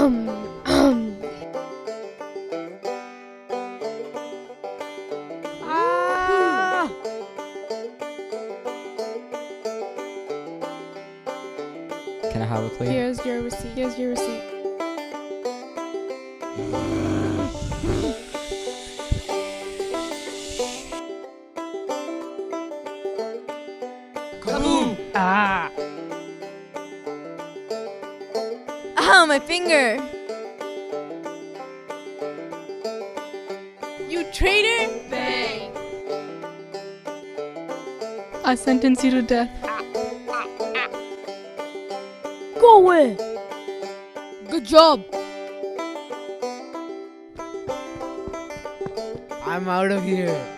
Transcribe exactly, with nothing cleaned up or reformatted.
Um, um. Ah! Can I have a clue? Here's your receipt. Here's your receipt. Kaboom! Ah! Ow, my finger! You traitor! Bang! I sentence you to death. Go away! Good job! I'm out of here.